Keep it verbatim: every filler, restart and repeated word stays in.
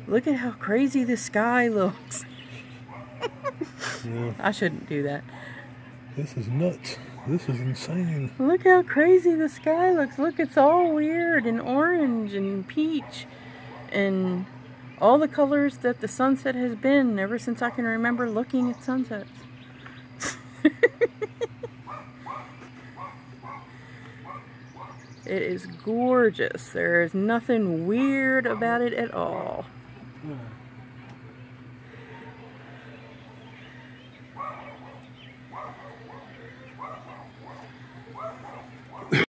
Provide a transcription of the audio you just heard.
Look at how crazy the sky looks. Yeah. I shouldn't do that. This is nuts. This is insane. Look how crazy the sky looks. Look, it's all weird and orange and peach and all the colors that the sunset has been ever since I can remember looking at sunsets. It is gorgeous. There is nothing weird about it at all. Yeah.